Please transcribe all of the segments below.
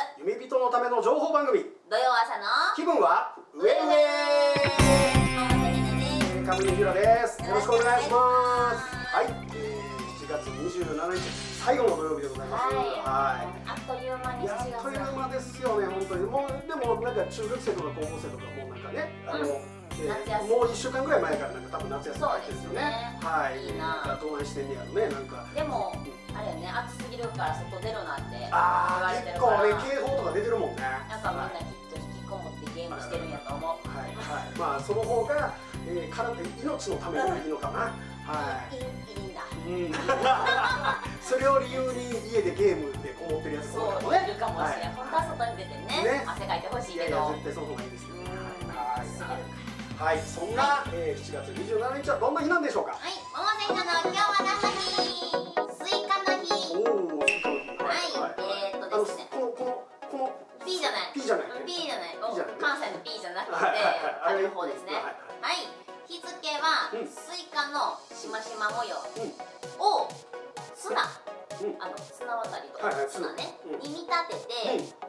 夢人のための情報番組、 土曜朝の気分はウェウェイ。カムリヒラです。よろしくお願いします。はい、7月27日最後の土曜日でございます。はい。 あっという間に7月。 あっという間ですよね、本当に。もうでもなんか中学生とか高校生とかもうなんかね、もう1週間ぐらい前からなんか多分夏休みですよね。はい。いいな。どないしてんねやろね、なんか。 でもあれよね、暑すぎるから外出るなって言わわれてるから。 結構ね、警報とか出てるもんね。 なんかみんなきっと引きこもってゲームしてるんやと思う。 はいはい。まあその方が命のためにいいのかな。はい。 いいんだ。 それを理由に家でゲームでこもってるやつもいるかもしれない。本当は外に出てね、汗かいてほしいけど。 絶対その方がいいですよね。はい、そんな7月27日はどんな日なんでしょうか。 はい、桃瀬ひなの今日は何の日？スイカの日。 おお、スイカの日。 はい、ですね。 この P じゃない。 P じゃない。 P じゃない。関西の P じゃなくて、ある方ですね。はい。日付はスイカのしましま模様を綱渡りとか綱ねに見立てて。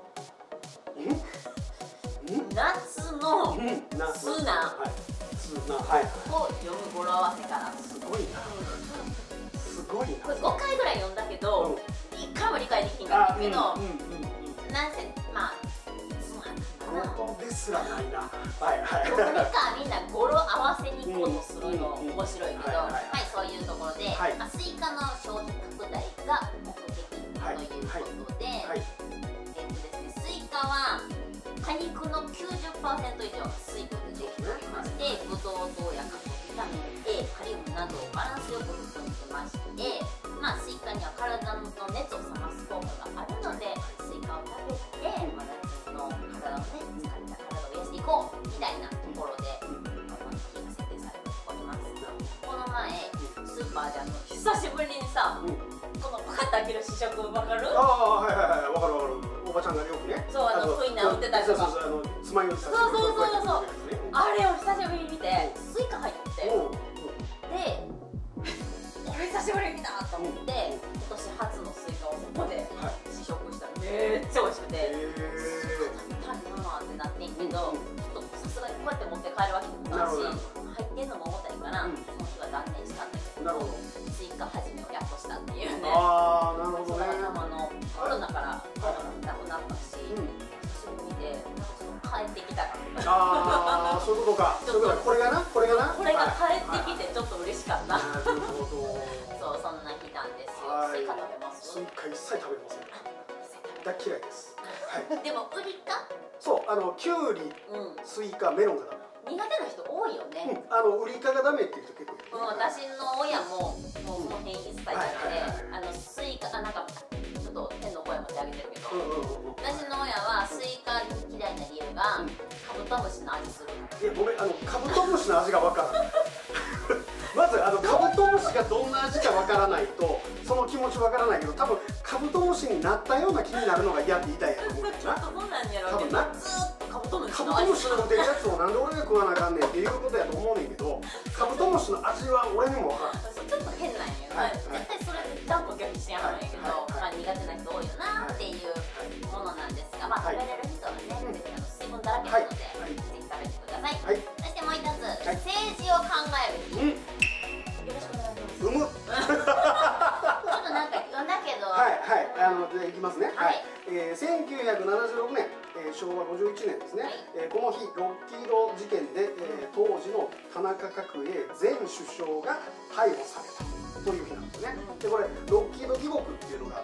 夏の砂を読む語呂合わせから。 すごいな。すごいな。 これ5回ぐらい読んだけど1回も理解できんかったけど、なんせまあ語呂ですらないな。はいはい。 どうにかみんな語呂合わせに行こうとするの面白いけど、はい、そういうところでスイカの消費拡大が目的ということで、スイカは果肉の 90% 以上が水分でできておりまして、ブドウ糖やカビタミン A、カリウムなどをバランスよく含んでまして、スイカには体の熱を冷ます効果があるので、スイカを食べて、夏の体をね、疲れた体を癒していこうみたいなところで、日が設定されております。この前、スーパーで久しぶりにさ、このパカッと開ける試食わかる？ ああ、はいはいはい、わかるわかる。おばちゃんがよくね。 そう、ウインナー売ってたりとか。 そう、つまようじさせて。 そう。あれを久しぶりに見て、スイカ入ってて。で、これ久しぶりに見たと思って、今年初のスイカをそこで試食したらめっちゃ美味しくて。スイカ食べたいなってなってんけど、ちょっとさすがにこうやって持って帰るわけにもいかんし、入ってんのも重たいから、その日は断念したんだけど、スイカ始めをやっとしたっていうね。 ああ、なるほどね。 コロナからなくなったし、久しぶりで帰ってきたら。 ああ、そういうことか。これが帰ってきてちょっと嬉しかった。 なるほど。 そう、そんな日なんですよ。スイカ食べます？ スイカ一切食べません。大嫌いです。 でもウリか？ そう、キュウリ、スイカ、メロンがダメ。 苦手な人多いよね。 ウリ科がダメっていう人結構いる。 私の親もその辺一切ダメで、スイカなんかちょっと天の声持ち上げてるけど、私の親はスイカ嫌いな理由がカブトムシの味する。 いや、ごめん、カブトムシの味がわからない。まずカブトムシがどんな味かわからないとその気持ちわからないけど、多分カブトムシになったような気になるのが嫌って言いたいやと思うんだよな。 そうなんやろうけど、ずっとカブトムシ食うてるやつをなんで俺が食わなあかんねんっていうことやと思うねんけど、カブトムシの味は俺にもわからない。 ちょっと変なんやな。絶対それ断固拒否しやんないけど、苦手な人多いよなっていうものなんですが、食べれる人はね、ぜひ水分だらけなので、ぜひ食べてください。そしてもう一つ、政治を考える日。よろしくお願いします。ちょっとなんか読んだけど。 じゃあいきますね。1976年、昭和51年ですね。この日、ロッキード事件で当時の田中角栄前首相が逮捕されたという日なんですよね。で、これロッキード疑獄っていうのがあって、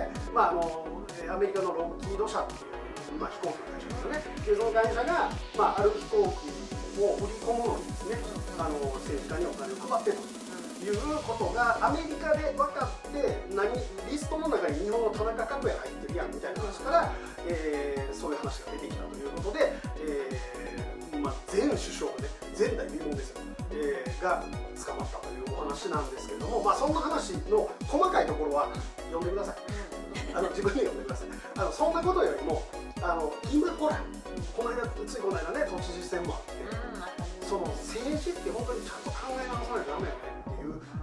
アメリカのロッキード社っていう飛行機の会社ですよね。で、その会社がある飛行機を売り込むのにですね、政治家にお金を配ってということがアメリカで分かって、リストの中に日本の田中角栄入ってるやんみたいな話から、そういう話が出てきたということで、前首相ね、前代未聞ですよ、が捕まったというお話なんですけれども、そんな話の細かいところは読んでください。自分で読んでください。そんなことよりも今ほらついこの間ね、都知事選もあって、その政治って本当にちゃんと考え直さないとダメよねっていう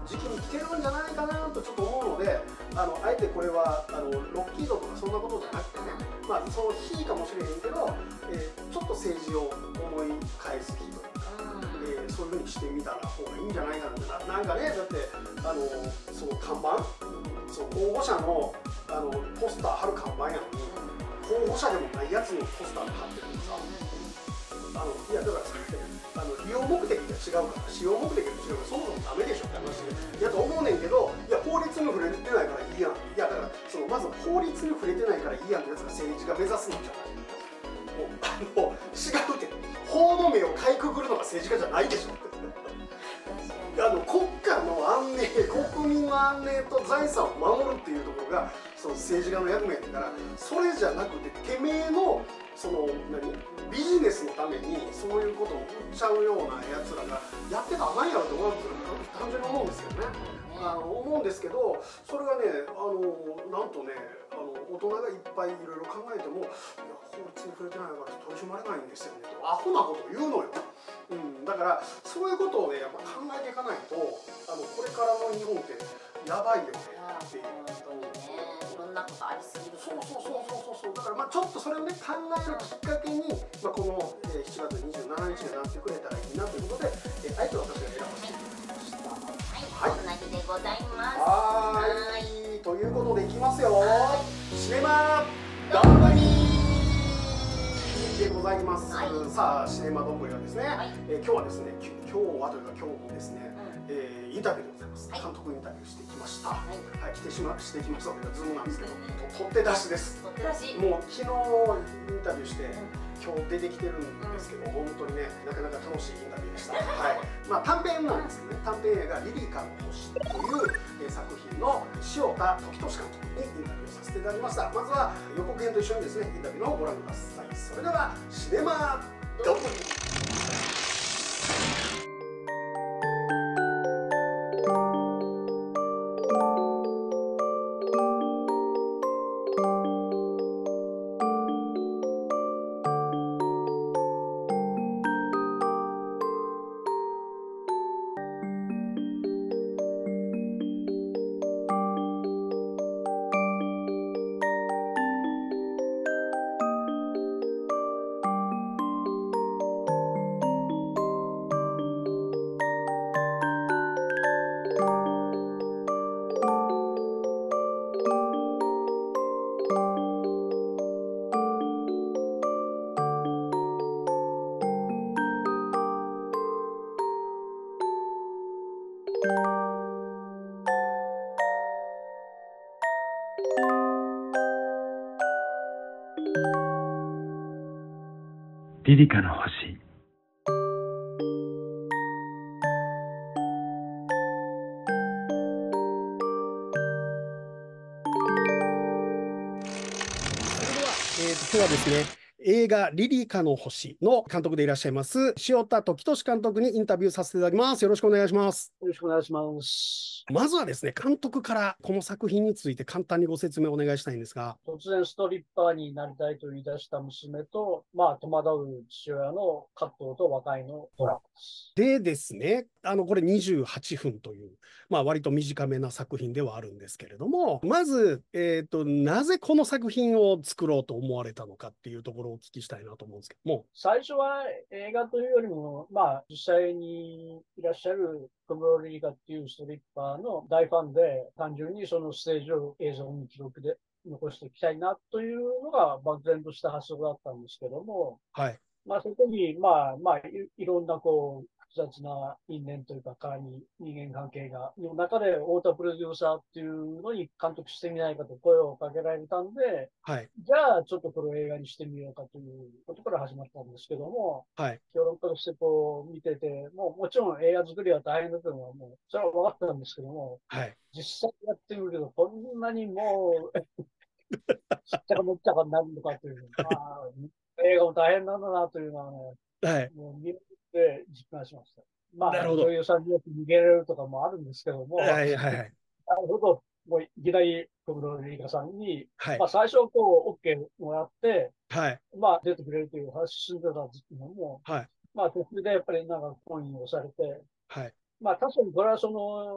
時期に来てるんじゃないかなとちょっと思うので、あえてこれはロッキードとかそんなことじゃなくてね、まあその日かもしれへんけど、ちょっと政治を思い返す日というか、そういうふうにしてみたら方がいいんじゃないかなって。なんかね、だってその看板、その候補者のポスター貼る看板やのに、候補者でもないやつのポスターで貼ってるとかさ、いやだからさ、利用目的が違うから、使用目的が違うから、そもそもダメでしょって話で、いやと思うねんけど、いや、法律に触れてないからいいやん、いや、だから、まず法律に触れてないからいいやんのやつが政治が目指すのじゃない。もう違うって、法の目をかいくぐるのが政治家じゃないでしょって。国家の安寧、国民の安寧と財産を守るっていうところがその政治家の役目だから、それじゃなくててめえのビジネスのためにそういうことを売っちゃうようなやつらがやってたら何やろうと思う単純に思うんですよね。思うんですけど、それがねなんとね大人がいっぱいいろいろ考えても、いや法律に触れてないから取り締まれないんですよねとアホなこと言うのよ。だからそういうことをねやっぱ考えていかないと、これからの日本ってやばいよねっていう。 いろんなことありすぎる。 そうだからちょっとそれをね考えるきっかけに、この7月27日になってくれたらいいなということで、あえて私が選ばせていただきました。 はい、そんな日でございます。 はいということでいきますよ。シネマどんぶりでございます。さあシネマどんぶりはですね、今日はですね、今日もですね、インタビューでございます。監督インタビューしてきました。してきましたというかズームなんですけど、取って出しです。もう昨日インタビューして、今日出てきてるんですけど、本当にねなかなか楽しいインタビューでした。短編なんですけどね、短編映画「リリカの星」という作品の塩田時俊監督にインタビューさせていただきました。まずは予告編と一緒にですねインタビューの方をご覧ください。それではシネマどんぶり。 リリカの星。 今日はですね、映画リリカの星の監督でいらっしゃいます塩田時俊監督にインタビューさせていただきます。よろしくお願いします。 よろしくお願いします。 まずはですね、監督からこの作品について簡単にご説明をお願いしたいんですが。 突然ストリッパーになりたいと言い出した娘と、戸惑う父親の葛藤と和解のドラマです。 でですね、これ28分という、割と短めな作品ではあるんですけれども、まず、なぜこの作品を作ろうと思われたのかっていうところをお聞きしたいなと思うんですけども。 最初は映画というよりも、実際にいらっしゃる小室リリカっていうストリッパーの大ファンで、単純にそのステージを映像に記録で残していきたいなというのが漠然とした発想だったんですけども、そこにいろんな複雑な因縁というか人間関係の中で太田プロデューサーっていうのに監督してみないかと声をかけられたんで、じゃあちょっとこれを映画にしてみようかということから始まったんですけども、評論家として見てて、もちろん映画作りは大変だというのはそれは分かったんですけども、実際やってみるとこんなにもうしっちゃかめっちゃかになるのかという、映画も大変なんだなというのはね、もう見て実感しました。女優さんによく逃げられるとかもあるんですけども、なるほど、もういきなり小室リリカさんに、最初OK もらって、出てくれるという話進んでたんですけども、途中でやっぱり婚姻をされて、 まあ確かにこれは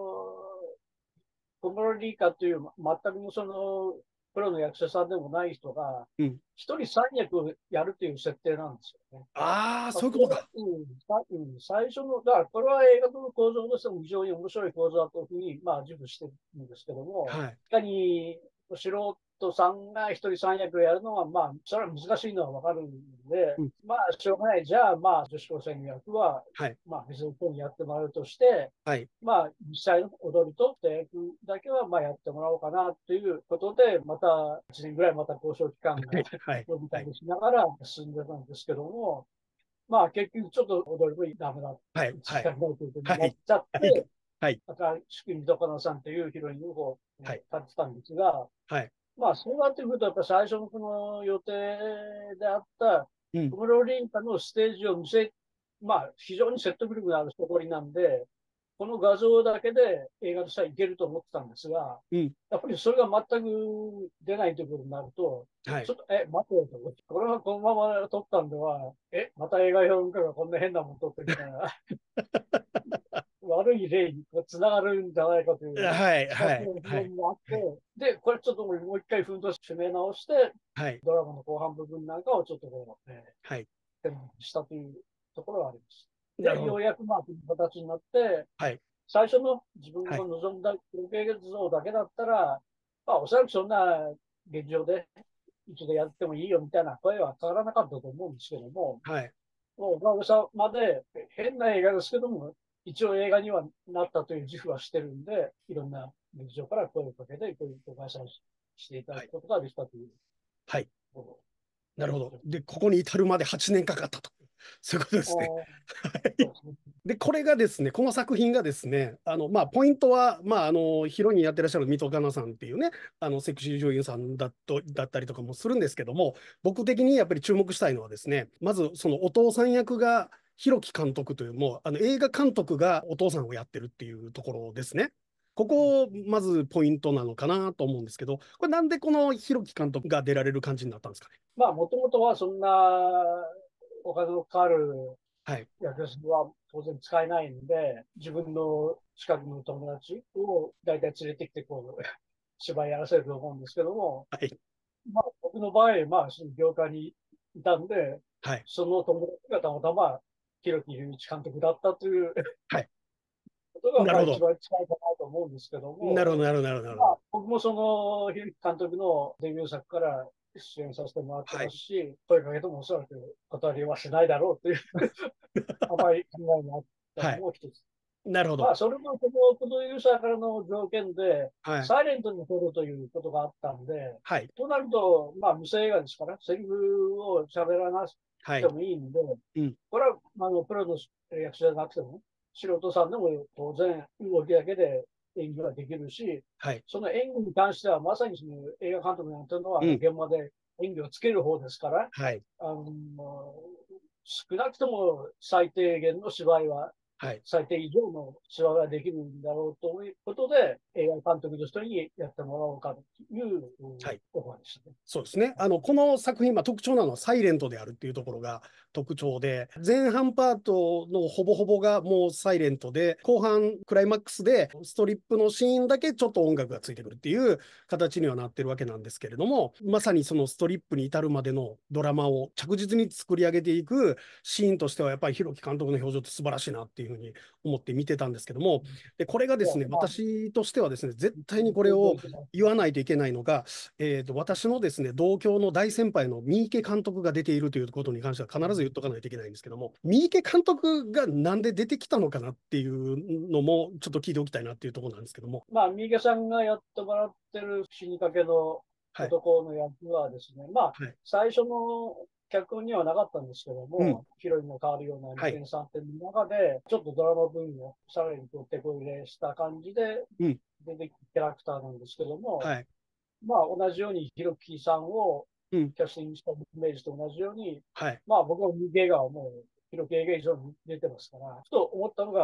小室リカという全くプロの役者さんでもない人が、一人三役をやるという設定なんですよね。 ああ、そういうことか。 最初の、だからこれは映画の構造としても非常に面白い構造だというふうに、まあ、自負してるんですけども、 はい。 確かに素人さんが一人三役をやるのは、まあ、それは難しいのはわかるんで、まあ、しょうがない。じゃあ、まあ、女子高生の役は、まあ、別の人にやってもらうとして、まあ、実際の踊りと役だけは、まあ、やってもらおうかなということで、また1年ぐらいまた交渉期間が伸びたりしながら進んでたんですけども、まあ結局ちょっと踊りもダメだって時間ないということになっちゃって、新しく水戸かなさんというヒロインを立ってたんですが、まあそうなってくると、やっぱ最初のこの予定であった小室凛花のステージをまあ非常に説得力のある踊りなんで、この画像だけで映画としてはいけると思ってたんですが、やっぱりそれが全く出ないということになると、ちょっと、待てよと。これはこのまま撮ったんでは、また映画評論家がこんな変なもん撮ってみたいな、悪い例につながるんじゃないかという、非常にあって、で、これちょっともう一回ふんと締め直して、ドラマの後半部分なんかをちょっとしたというところがあります。で、ようやくまあ、この形になって、最初の自分が望んだ情景像だけだったら、まあ、おそらくそんな劇場で一度やってもいいよみたいな声は変わらなかったと思うんですけども、もうおかげさまで変な映画ですけども、一応映画にはなったという自負はしてるんで、いろんな劇場から声をかけて、こういうご開催していただくことができたという。 はい。なるほど。で、ここに至るまで8年かかったと。そういうことですね。で、これがですね、この作品がですね、まあ、ポイントは、まあ、ヒロインやってらっしゃる水戸香奈さんっていうね、セクシー女優さんだったりとかもするんですけども、僕的にやっぱり注目したいのはですね、まずそのお父さん役が広木監督という、もう映画監督がお父さんをやってるっていうところですね。ここ、まずポイントなのかなと思うんですけど、これなんでこの広木監督が出られる感じになったんですかね。 まあ、もともとはそんなお金のかかる役者は当然使えないんで、自分の近くの友達を大体連れてきて芝居やらせると思うんですけども、まあ、僕の場合、まあ、その業界にいたんで、その友達がたまたま広木隆一監督だったということが、まあ、一番近いかなと思うんですけども、 なるほど、なるほど、なるほど。 僕もその広木監督のデビュー作から出演させてもらってますし、声かけてもおそらく断りはしないだろうという甘い考えにあったのも一つ。 なるほど。 まあ、それもこのプロデューサーからの条件で、サイレントに撮るということがあったんで、となると、まあ、無声映画ですから、セリフを喋らなくてもいいんで、これは、プロの役者じゃなくても、素人さんでも当然動きだけで演技はできるし、その演技に関してはまさにその映画監督がやってるのは現場で演技をつける方ですから、少なくとも最低限の芝居は、最低以上の芝居ができるんだろうということで、映画監督の人にやってもらおうかというオファーでしたね。 そうですね。この作品、特徴なのはサイレントであるっていうところが特徴で、前半パートのほぼほぼがもうサイレントで、後半クライマックスでストリップのシーンだけちょっと音楽がついてくるっていう形にはなってるわけなんですけれども、まさにそのストリップに至るまでのドラマを着実に作り上げていくシーンとしては、やっぱり広木監督の表情って素晴らしいなっていうふうに思って見てたんですけども、でこれがですね、私としてはですね、絶対にこれを言わないといけないのが、私のですね、同郷の大先輩の三池監督が出ているということに関しては必ず言っとかないといけないんですけども、三池監督がなんで出てきたのかなっていうのもちょっと聞いておきたいなっていうところなんですけども。 まあ、三池さんがやってもらってる死にかけの男の役はですね、まあ、最初の脚本にはなかったんですけども、ヒロインの変わるような二点三点の中で、ちょっとドラマ分をさらに手こ入れした感じで出てきたキャラクターなんですけども、まあ同じようにひろきさんをキャスティングしたイメージと同じように、まあ僕は三池映画はもうひろき映画以上に出てますから、ふと思ったのが、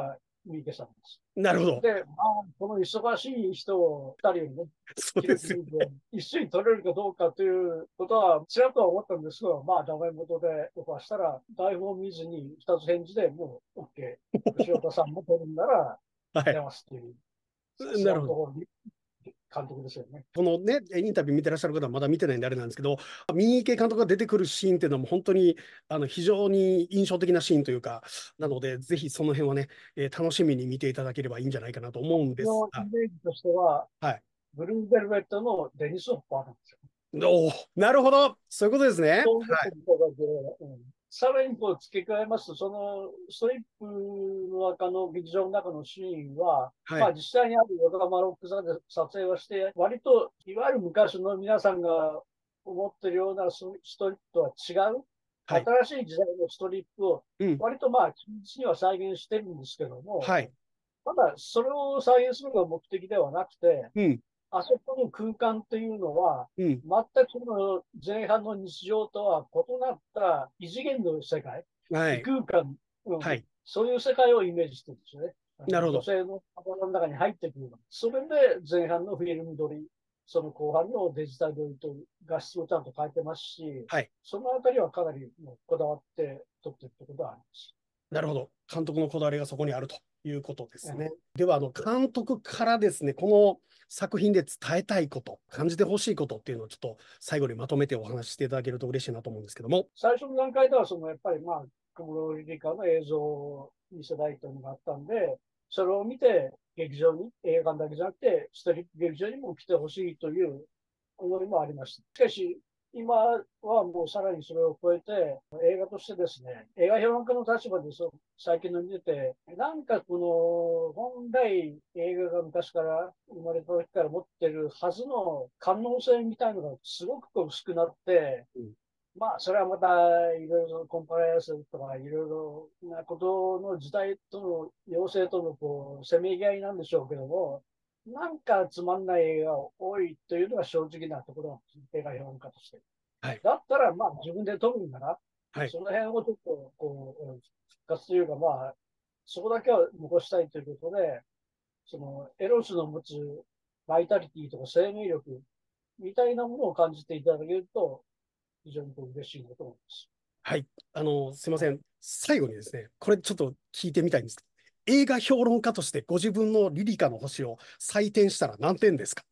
三池さんです。 なるほど。 で、この忙しい人を2人にね、 そうですよね。 一緒に取れるかどうかということは、ちらっとは思ったんですけど、ダメ元でオファーしたら、台本を見ずに2つ返事でもう OK。塩田さんも取るんなら出ますっていう。 なるほど。 監督ですよね。 このね、インタビュー見てらっしゃる方はまだ見てないんであれなんですけど、三池監督が出てくるシーンっていうのも本当に非常に印象的なシーンというか、なので、ぜひその辺はね、楽しみに見ていただければいいんじゃないかなと思うんですが。 イメージとしては、 はい。 ブルーベルベットのデニス・ホッパーなんですよ。 なるほど、そういうことですね。 さらにこう付け加えますと、そのストリップの中の劇場の中のシーンは、実際にある横浜ロック座で撮影をして、割といわゆる昔の皆さんが思ってるようなストリップとは違う、新しい時代のストリップを割と忠実には再現してるんですけども、ただそれを再現するのが目的ではなくて、あそこの空間というのは、全くその前半の日常とは異なった異次元の世界、異空間、そういう世界をイメージしてるんですよね。なるほど。女性の頭の中に入ってくる。それで前半のフィルム撮り、その後半のデジタル撮りと画質をちゃんと変えてますし、そのあたりはかなりこだわって撮ってるってことはあります。 なるほど。監督のこだわりがそこにあるということですね。では、監督からですね、この作品で伝えたいこと、感じてほしいことっていうのをちょっと最後にまとめてお話ししていただけると嬉しいなと思うんですけども。 最初の段階では、やっぱり小室リリカの映像を見せたいというのがあったんで、それを見て劇場に、映画館だけじゃなくて、ストリップ劇場にも来てほしいという思いもありました。しかし、今はもうさらにそれを超えて、映画としてですね、映画評論家の立場で最近の見てて、なんかこの本来映画が昔から生まれた時から持ってるはずの可能性みたいなのがすごく薄くなって、それはまたいろいろコンプライアンスとかいろいろなことの時代との要請とのせめぎ合いなんでしょうけども、なんかつまんない映画が多いというのが正直なところなんです、映画評論家として。だったら自分で撮るんだな、その辺をちょっと復活というか、そこだけは残したいということで、そのエロスの持つバイタリティとか生命力みたいなものを感じていただけると、非常に嬉しいなと思います。 はい、すいません。最後にですね、これちょっと聞いてみたいんですけど、映画評論家としてご自分のリリカの星を採点したら何点ですか？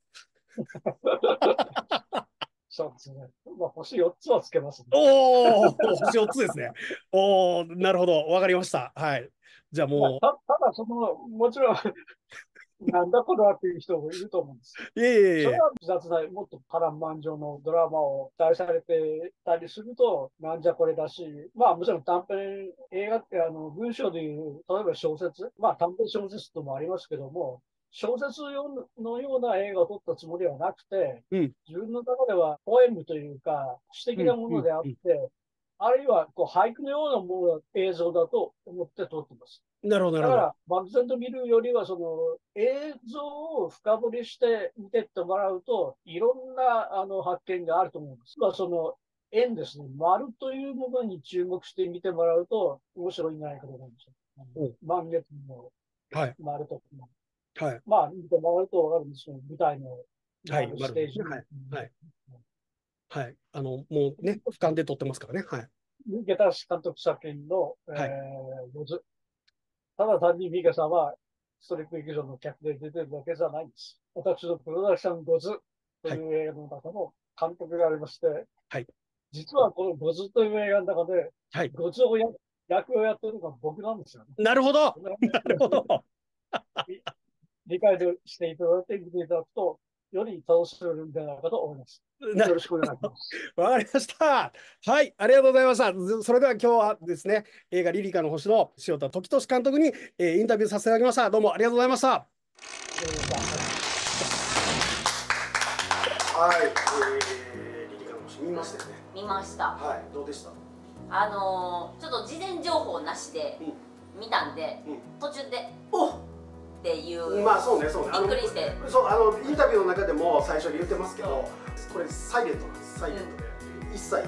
そうですね。星4つはつけますね。 星4つですね。なるほど。わかりました。はい。じゃあもう。 ただ、もちろん、なんだこれはっていう人もいると思うんです。それは複雑な、もっと波乱万丈のドラマを期待されてたりすると、なんじゃこれだし、もちろん短編、映画って文章でいう、例えば小説、短編小説ともありますけども、小説のような映画を撮ったつもりはなくて、自分の中ではポエムというか、詩的なものであって、あるいは俳句のようなものが映像だと思って撮ってます。 なるほど、 だから、漠然と見るよりは、映像を深掘りして見てってもらうと、いろんな発見があると思います。円ですね、丸というものに注目して見てもらうと、面白いんじゃないかと思うんですよ。満月の丸とか。見てもらうと分かるんですけど、舞台のステージ。 もうね、俯瞰で撮ってますからね。 池田監督作品の、ロズ。ただ単に三池さんはストリップ劇場の客で出てるだけじゃないんです。私のプロダクションゴズという映画の中の監督がありまして、実はこのゴズという映画の中で、ゴズを役をやってるのが僕なんですよね。 なるほど。なるほど。 理解していただいて見ていただくと、より楽しめるんじゃないかと思います。よろしくお願いします。 わかりました。はい、ありがとうございました。それでは今日はですね、映画リリカの星の塩田時俊監督に、インタビューさせていただきました。どうもありがとうございました。はい、リリカの星見ましたよね。 見ました。 はい、どうでした？ ちょっと事前情報なしで見たんで、途中でおっっていう、 そうね、 びっくりして、 インタビューの中でも最初に言ってますけど、これサイレントなんです。サイレントで一切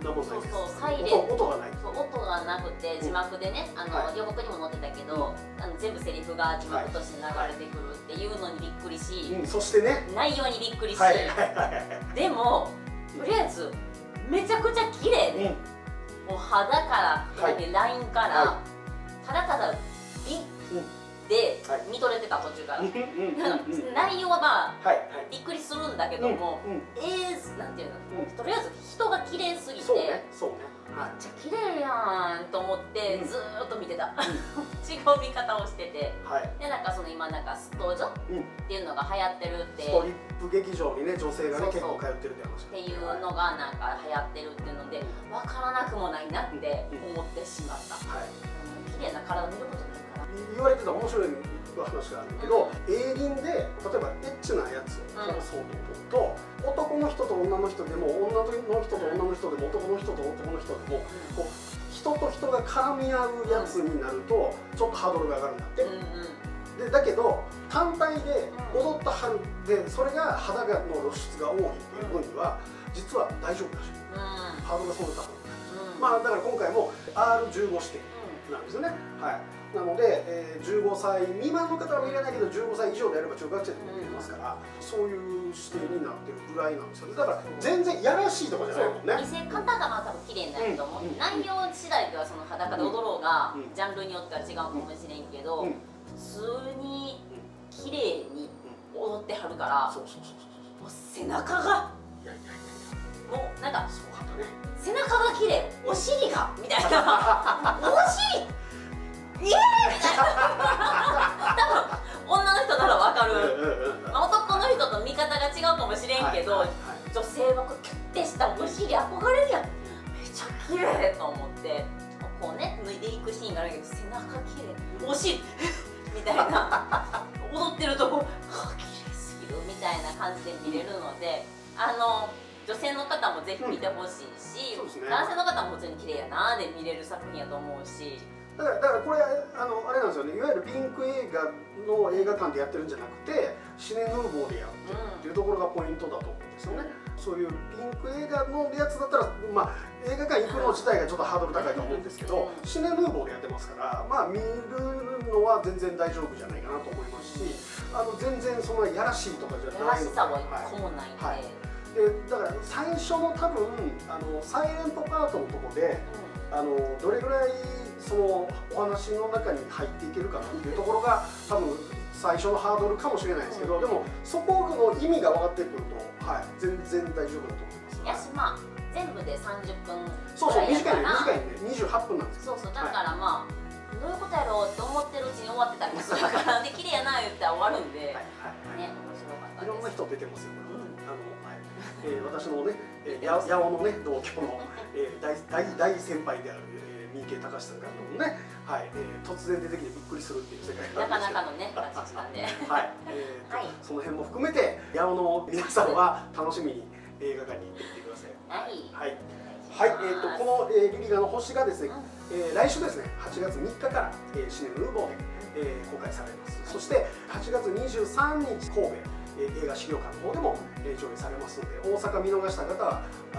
何もないです。 そうサイレン音がない。 音がなくて字幕でね、予告にも載ってたけど、全部セリフが字幕として流れてくるっていうのにびっくりし、 そしてね、 内容にびっくりし、でもとりあえずめちゃくちゃ綺麗で、もう肌からラインからただただ美で見とれてた、途中から。内容はまあびっくりするんだけども、なんていうの、とりあえず人が綺麗すぎて、めっちゃ綺麗やんと思ってずーっと見てた。違う見方をしてて、でなんかその今なんかストージョっていうのが流行ってるって、 ストリップ劇場にね女性がね結構通ってるって話っていうのがなんか流行ってるっていうので分からなくもないなって思ってしまった。綺麗な体見ることないから。 言われてた面白い話があるんだけど、映倫で例えばエッチなやつを放送と男の人と女の人でも女の人と女の人でも男の人と男の人でもこう人と人が絡み合うやつになるとちょっとハードルが上がるんだって。でだけど単体で踊ったはるでそれが肌の露出が多いっていう分には実は大丈夫だし、ハードルがそんな高くない。まあだから今回も R15 指定なんですよね。なので、15歳未満の方は見れないけど15歳以上であれば中学生でも見れますから、そういう指定になってるぐらいなんですよね。だから全然やらしいとかじゃないもんね。 見せ方がまあ多分綺麗になると思う。内容次第ではその裸で踊ろうがジャンルによっては違うかもしれんけど、普通に綺麗に踊ってはるから、もう背中がもうなんか背中が綺麗、お尻がみたいな、お尻みたいな。多分女の人ならわかる。男の人と見方が違うかもしれんけど、女性はこうキュッてしたお尻憧れるやん。めちゃ綺麗と思ってこうね脱いでいくシーンがあるけど、背中綺麗、お尻みたいな、踊ってるとこ綺麗すぎるみたいな感じで見れるので、女性の方もぜひ見てほしいし、男性の方も普通に綺麗やなで見れる作品やと思うし。 だからこれあれなんですよね、いわゆるピンク映画の映画館でやってるんじゃなくてシネヌーボーでやってるっていうところがポイントだと思うんですよね。そういうピンク映画のやつだったら、まあ映画館行くの自体がちょっとハードル高いと思うんですけど、シネヌーボーでやってますから、まあ見るのは全然大丈夫じゃないかなと思いますし、全然そんなやらしいとかじゃないので、 やらしさは一個もないんで。 だから最初の多分サイレントパートのとこで、どれぐらいそのお話の中に入っていけるかなっていうところが多分最初のハードルかもしれないですけど、でもそこの意味が分かってくると、全然大丈夫だと思います。 やしまあ全部で30分そう短いね、28分なんですよ。 そうだからまあどういうことやろうって思ってるうちに終わってたりもするからで、綺麗やな言って終わるんでね、面白かったです。 いろんな人出てますよ。私のね、八尾のね同郷の大先輩である三池隆さんからのね、突然出てきてびっくりするっていう世界なかなかのね立ちなんで、 その辺も含めて八尾の皆さんは楽しみに映画館に行ってみてください。このリリガの星がですね、来週ですね8月3日からシネヌーボーで公開されます。そして8月23日神戸映画資料館の方でも上映されますので、大阪見逃した方は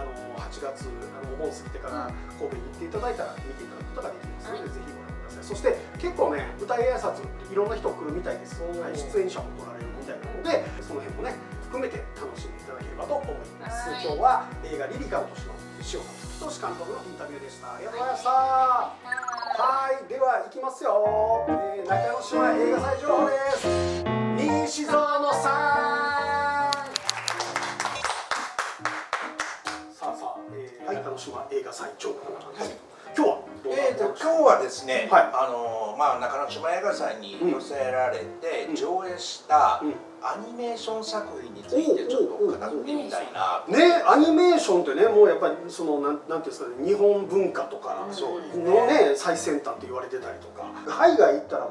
8月お盆過ぎてから神戸に行っていただいたら見ていただくことができますので、ぜひご覧ください。そして結構ね舞台挨拶いろんな人来るみたいです。出演者も来られるみたいなので、その辺もね含めて楽しんでいただければと思います。今日は映画リリカの年の塩川時俊監督のインタビューでした。ありがとうございました。では行きますよ。中之島映画祭情報です。西園さん。中之島映画祭情報なんですけど、今日はですね、中之島映画祭に寄せられて上映したアニメーション作品についてちょっと語ってみたいな。 アニメーションってね、もうやっぱりそのなんていうんですかね、日本文化とかのね最先端って言われてたりとか、海外行ったらもう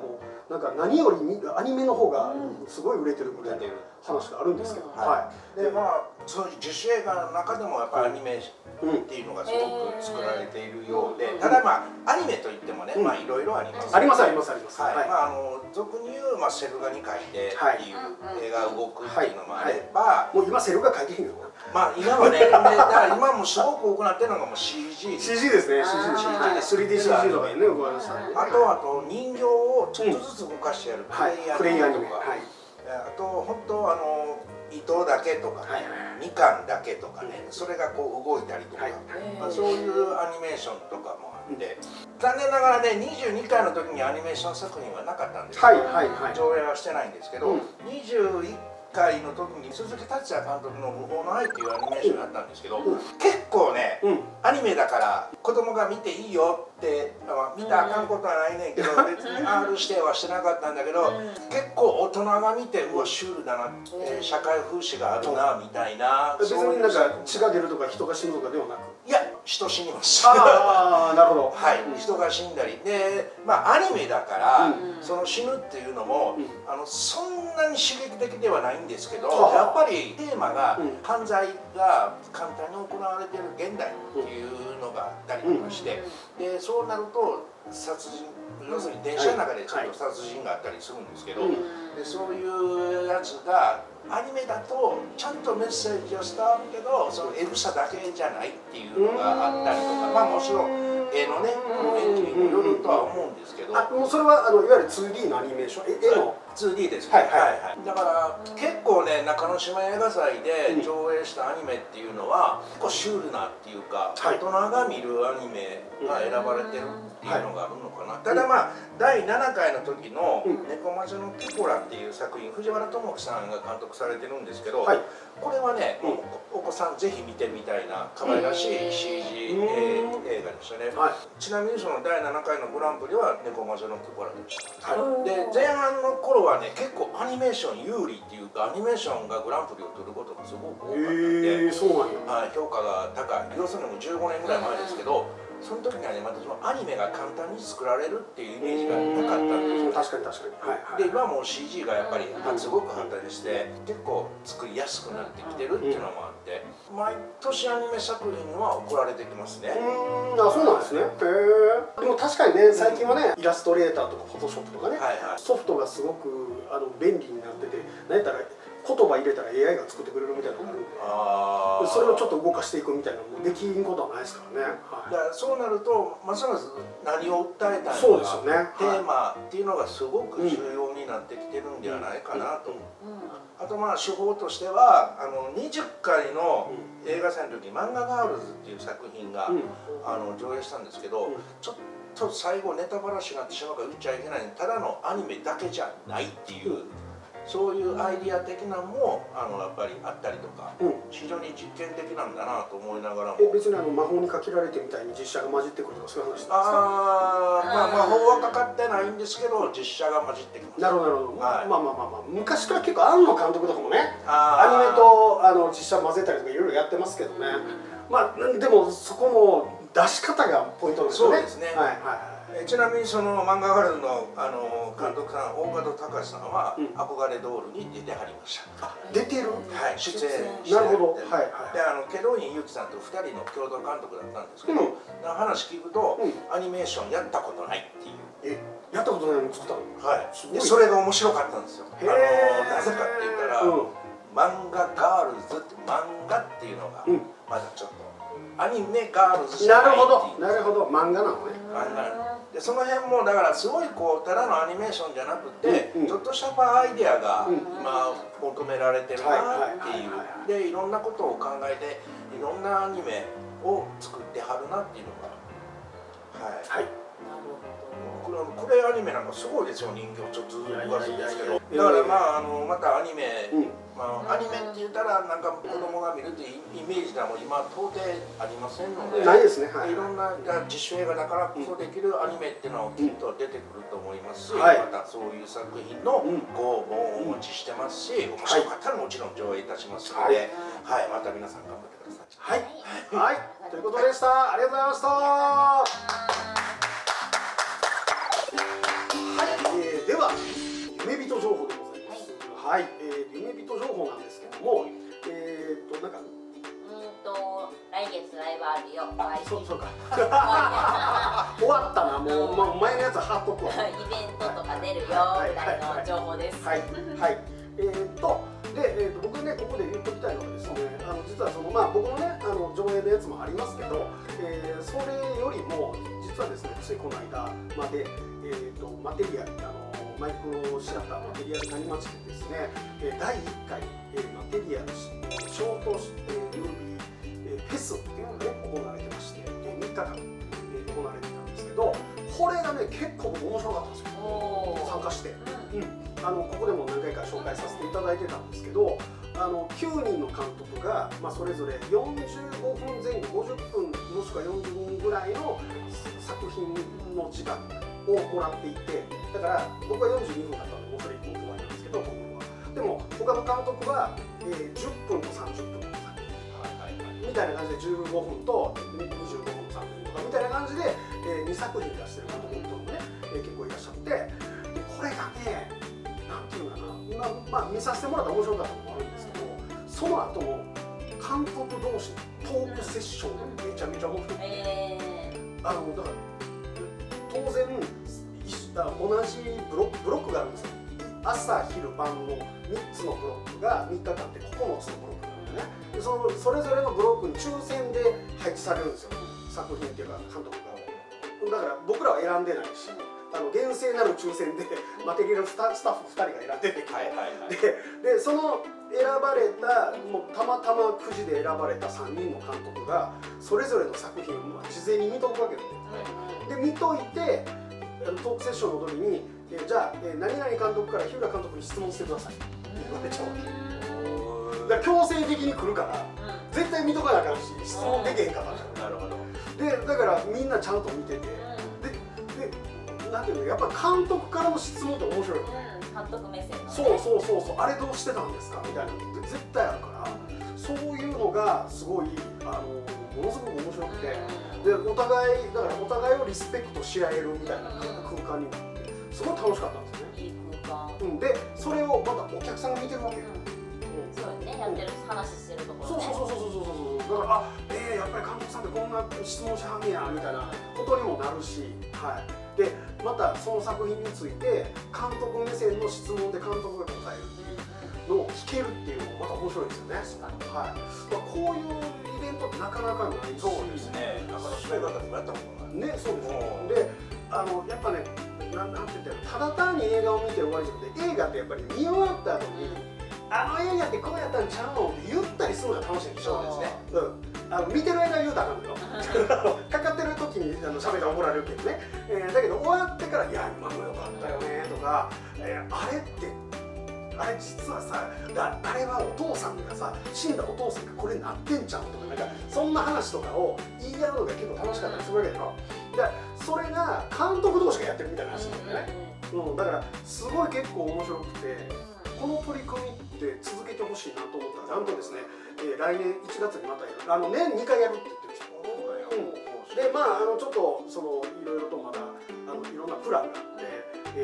なんか何よりアニメの方がすごい売れてるみたいな話があるんですけど、 でまあそういう自主映画の中でもやっぱりアニメっていうのがすごく作られているようで、ただまあアニメといってもね、まあいろいろあります。 ありますありますあります。 はい、まあ俗に言うセル画に描いてっていう絵が動くっていうのもあれば、 もう今セル画描いてへんよ。 まあ今はね、だから今もすごく多くなってるのがもう CG ですね。CG で 3DCG とかね、動かしたり。 あと人形をちょっとずつ動かしてやるプレイアニメとか、 あと本当糸だけとかね、みかんだけとかね、それがこう動いたりとか、そういうアニメーションとかもあって、残念ながらね22回の時にアニメーション作品はなかったんですけど、上映はしてないんですけど、21回の時に鈴木達也監督の「無法の愛」っていうアニメーションがあったんですけど、結構ね、アニメだから子供が見ていいよって見たらあかんことはないねんけど、別に R 指定はしてなかったんだけど、結構大人が見てうわシュールだな、社会風刺があるなみたいな。 別になんか血が出るとか人が死ぬとかではなく、 いや人死にます。 ああなるほど。 はい、人が死んだりで、まあアニメだからその死ぬっていうのもそんなに刺激的ではないんですけど、やっぱりテーマが犯罪が簡単に行われている現代っていうのがあったりとかして、でそうなると殺人、要するに電車の中でちょっと殺人があったりするんですけど、でそういうやつがアニメだとちゃんとメッセージを伝わるけど、そのエグさだけじゃないっていうのがあったりとか、まあもちろん絵のね演技にもよるとは思うんですけど、 もうそれはいわゆる 2D のアニメーション、絵の 2D ですね。だから結構ね中之島映画祭で上映したアニメっていうのは結構シュールなっていうか、大人が見るアニメが選ばれてるっていうのがあるのかな。ただまあ第7回の時の「猫魔女のピコラ」っていう作品、藤原智樹さんが監督されてるんですけど、これはねお子さんぜひ見てみたいな可愛らしい CG 映画でしたね。ちなみにその第7回のグランプリは猫魔女のピコラでした。で前半の頃はね結構アニメーション有利っていうか、アニメーションがグランプリを取ることがすごく多かったんで、評価が高い。要するにもう15年ぐらい前ですけど、その時にはねまたそのアニメが簡単に作られるっていうイメージがなかったんですよ。 確かに確かに。 で今もう CG がやっぱりすごく発達して結構作りやすくなってきてるっていうのもあって、毎年アニメ作品は送られてきますね。 そうなんですね。へえ。でも確かにね、最近はねイラストレーターとかフォトショップとかね、ソフトがすごく便利になってて、何やったら言葉入れたら AI が作ってくれるみたいなのがあるんで、それをちょっと動かしていくみたいなのもできんことはないですからね。 だからそうなるとますます何を訴えたいのか、テーマっていうのがすごく重要になってきてるんではないかなと。あとまあ手法としては20回の映画祭の時に「漫画ガールズ」っていう作品が上映したんですけど、ちょっと最後ネタバラシになってしまうから言っちゃいけない、ただのアニメだけじゃないっていう。そういうアイディア的なのもやっぱりあったりとか、非常に実験的なんだなと思いながらも。 別に魔法にかけられてみたいに実写が混じってくるとかそういう話なんですか？ まあ魔法はかかってないんですけど実写が混じってきます。 なるほどなるほど。昔から結構庵野監督とかもね、アニメと実写混ぜたりとかいろいろやってますけどね。まあでもそこの出し方がポイントですよね。 そうですね。ちなみにその漫画ガールズの監督さん、大門隆さんは憧れドールに出てはりました。 出てる？ はい、出演して。 なるほど。 で、祁答院祐希さんと2人の共同監督だったんですけど、話聞くとアニメーションやったことないっていう。 やったことないのに作ったの？ はい。でそれが面白かったんですよ。なぜかって言ったら漫画ガールズって漫画っていうのがまだちょっとアニメガールズじゃないっていう。 なるほど、漫画なのね。 漫画なの。でその辺もだからすごいこうただのアニメーションじゃなくて、ちょっとしたアイデアが今求められてるなっていう。でいろんなことを考えていろんなアニメを作ってはるなっていうのが。はい。これアニメなんかすごいですよ。人形ちょっと動かすんですけど、だからまあまたアニメ、アニメって言ったらなんか子供が見るっていうイメージでも今到底ありませんので、 ないですね。 いろんな自主映画だからこそできるアニメっていうのはきっと出てくると思いますし、またそういう作品のご応募をお持ちしてますし、面白かったらもちろん上映いたしますので、また皆さん頑張ってください。 はい、ということでした。ありがとうございました。では人情報でございます。はい、夢人情報なんですけども、なんか来月ライブあるよ。 そうか。終わったな、もう、前のやつ貼っとくわ。 イベントとか出るよぐらいの情報です。 はい。で、僕ね、ここで言っときたいのはですね、実は僕のね、上映のやつもありますけど、それよりも、実はですね、ついこの間まで、マテリアル、マイクロシアターマテリアル谷町でですね、第1回、マテリアルショートムービーフェスっていうのがね、行われてまして、3日間、行われてたんですけど、これがね、結構僕面白かったんですよ、参加して。ここでも何回か紹介させていただいてたんですけど、9人の監督が、それぞれ45分前後、50分もしくは40分ぐらいの作品の時間をもらっていて、だから僕は42分だったので、もうそれ1本配りなんですけど、僕は。でも、他の監督は、10分と30分の作品みたいな感じで15分と25分、30分とかみたいな感じで、2作品出してる監督もね、結構いらっしゃって、これがね、なんていうのかな、見させてもらったら面白かったのもあるんですけど、その後の監督同士のトークセッションがめちゃめちゃ面白くて、だから当然同じブロックがあるんですよ。朝昼晩の3つのブロックが3日間って9つのブロックなんでね、それぞれのブロックに抽選で配置されるんですよ、作品っていうか監督が。だから僕らは選んでないし、厳正なる抽選でマテリアルスタッフ2人が選んでて、でその選ばれた、もうたまたまくじで選ばれた3人の監督がそれぞれの作品を事前に見とくわけで、見といてトークセッションの時にじゃあ何々監督から日浦監督に質問してくださいって言われちゃうわけだから強制的に来るから、絶対見とかなあかんし質問できへんかったんだよ。でだからみんなちゃんと見てて、なんていうの、やっぱ監督からの質問って面白いよね。 監督目線のね。 そうあれどうしてたんですかみたいなのって絶対あるから、そういうのがすごいものすごく面白くて、でお互いをリスペクトし合えるみたいな空間になってすごい楽しかったんですよね。 いい空間。 でそれをまたお客さんが見てるわけよ。 そうね、やってる話してるところね。 そうだからやっぱり監督さんってこんな質問しはんねやみたいなことにもなるし、でまたその作品について監督目線の質問で監督が答えるっていうのを聞けるっていうのもまた面白いですよね。こういうイベントってなかなかないし、 そうですね、なかなかそういう方もやったことないね。そうですで、やっぱね、なんて言ったらただ単に映画を見て終わりじゃなくて、映画ってやっぱり見終わった後に映画ってこうやったんちゃうのって言ったりするのが楽しいんでしょ。そうですね。見てる間は言うたらあかんのよかかってる時に喋ったら怒られるけどね、だけど終わってから「いや今のよかったよね」とか「あれ実はさあれはお父さんがさ死んだお父さんがこれなってんちゃう」とか、なんかそんな話とかを言い合うのが結構楽しかったりするわけだよ。それが監督同士がやってるみたいな話なんだよね。だからすごい結構面白くて、この取り組みって続けてほしいなと思ったら、なんとですね、来年1月にまたやる、年2回やるって言ってるんですよ。でちょっといろいろとまだいろんなプランがあって、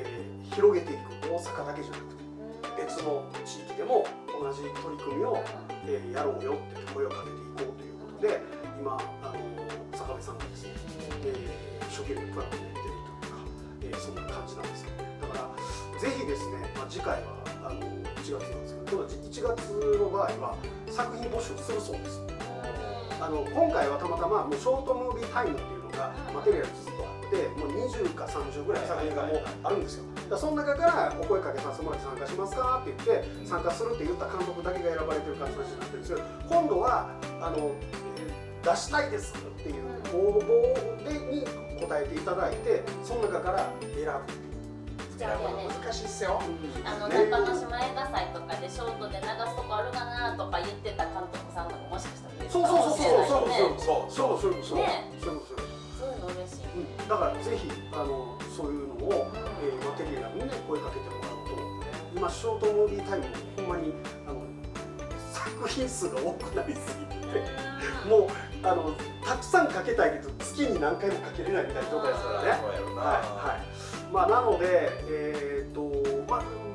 広げていく、大阪だけじゃなくて別の地域でも同じ取り組みを、やろうよって声をかけていこうということで、今坂部さんがですね、一生懸命プランを練っているというか、そんな感じなんですけどね。だからぜひですね、次回は1月なんですけど、1月の場合は作品募集するそうです。今回はたまたまもうショートムービータイムっていうのがマテリアルずっとあって、もう20か30ぐらい作品がもうあるんですよ。その中からお声かけさせてもらって参加しますかって言って参加するって言った監督だけが選ばれてる形になってるんですけど、今度は出したいですっていう応募に答えていただいて、その中から選ぶ。 難しいっすよ。 なんか私も映画祭とかでショートで流すとこあるかなとか言ってた監督さんとかもしかしたらいるかもしれないそういうの嬉しい。 だからぜひそういうのをマテリアルにね声かけてもらうと、今ショートムービータイムもほんまに作品数が多くなりすぎてもうたくさんかけたいけど月に何回もかけれないみたいな状態ですからね。なので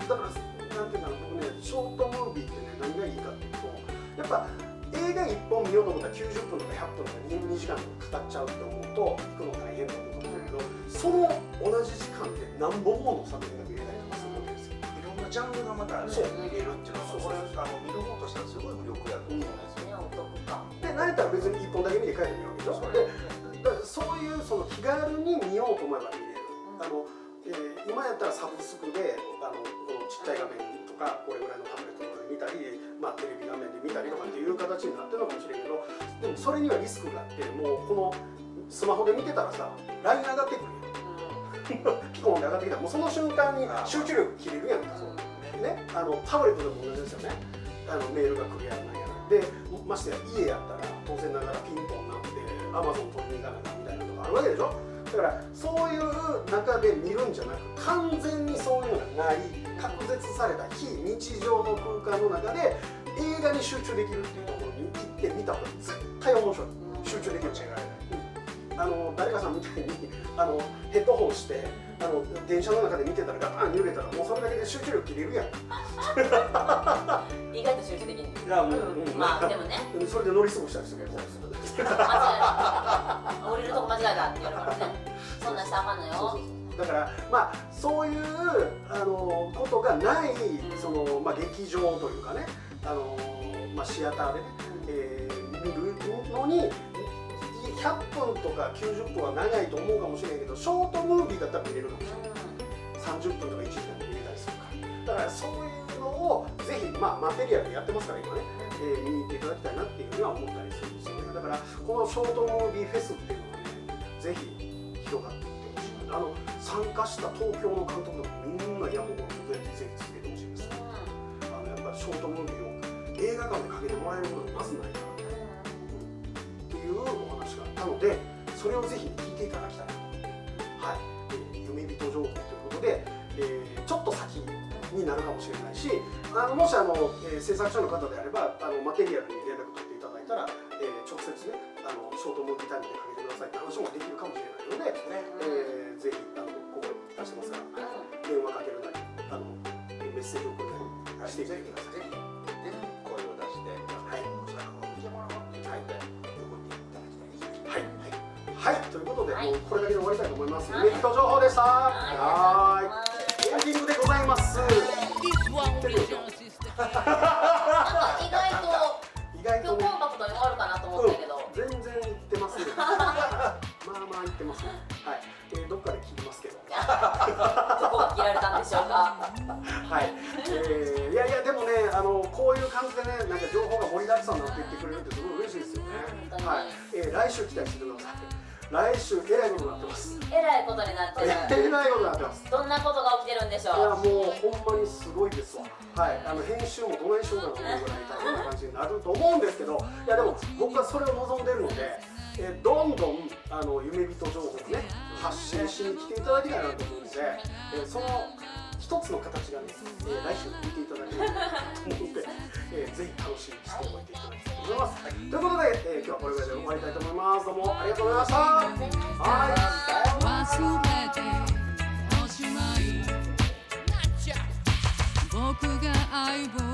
だからなんていうかな、僕ねショートムービーってね何がいいかっていうと、やっぱ映画1本見ようと思ったら90分とか100分とか 2時間とかかかっちゃうって思うと行くの大変だと思うんだけど、その同じ時間で何本もの作品が見れたりとかするわけですよ。 いろんなジャンルがまた、ね、見れるっていうのはこれ見る方としてはすごい魅力やと思うんですよね。 お得感で慣れたら別に1本だけ見て帰ってみるわけでしょ。でそういうその気軽に見ようと思えば見れる。今やったらサブスクでこのちっちゃい画面とかこれぐらいのタブレットとかで見たり、まあ、テレビ画面で見たりとかっていう形になってるのかもしれんけど、でもそれにはリスクがあって、もうこのスマホで見てたらさ LINE 上がってくるよ。ピコンで上がってきたらもうその瞬間に集中力切れるやんか。ね、タブレットでも同じですよね。メールが来るやんなんやな。でましてや家やったら当然ながらピンポンなんて Amazon 取りに行かなきゃみたいなとかあるわけでしょ。だからそういう中で見るんじゃなく、完全にそういうのがない隔絶された非日常の空間の中で映画に集中できるっていうところに行ってみた方が絶対面白い。集中できる。違いない。誰かさんみたいにヘッドホンして電車の中で見てたらガタン揺れたらもうそれだけで集中力切れるやん。 意外と集中できる。 いやもう、 まあでもね、 それで乗り過ごしたりするけど、 間違えた、降りるとこ間違えたって言われるからね。そんなんしたらあかんのよ。 だからまあそういうことがないその劇場というかね、シアターでね、見るのに100分とか90分は長いと思うかもしれないけど、ショートムービーだったら見れるかもしれない。30分とか1時間で見れたりするから。だからそういうのをぜひマテリアルでやってますから今ね、見に行っていただきたいなっていうふうには思ったりするんですよね。だからこのショートムービーフェスっていうのはね、ぜひ広がっていってほしい。参加した東京の監督とかみんな山本君でぜひ続けてほしいです。やっぱりショートムービーを映画館でかけてもらえることがまずないからね、っていうお話があったので、それをぜひ聞いていただきたいなと。はい、夢人情報ということで、ちょっと先になるかもしれないし、もし制作者の方であればマテリアルに連絡取っていただいたら、直接ねショートムービータイムでかけてくださいって話もできるかもしれないので、ぜひここ出してますから電話かけるなりメッセージを送るなりしていただきます。 ぜひ声を出して、はい、見てもらおうって言って動いていただきたいですね。 はい、ということで、もうこれだけで終わりたいと思います。夢人情報でした。はい、エンディングでございます。 意外とコンパクトに終わるかなと思ったけど、 全然いってますね。まあいってますね。はい、どっかで切りますけど。 どこが切られたんでしょうか。 はい、いやでもね、こういう感じでね、なんか情報が盛りだくさんになっていってくれるってすごい嬉しいですよね。はい、来週期待してください。来週えらいことになってます。 えらいことになってる。 えらいことになってます。 どんなことが起きてるんでしょう。 いやもうほんまにすごいですわ。はい、編集もどないしようかなと思うぐらい大変な感じになると思うんですけど、いやでも僕はそれを望んでるので、どんどん夢人情報をね発信しに来ていただきたいなと思うので、その一つの形がね、来週見ていただければと思うので、ぜひ楽しみにしておいていただきたいと思います。ということで、今日はこれぐらいで終わりたいと思います。どうもありがとうございました。はい、さようなら。 僕が相棒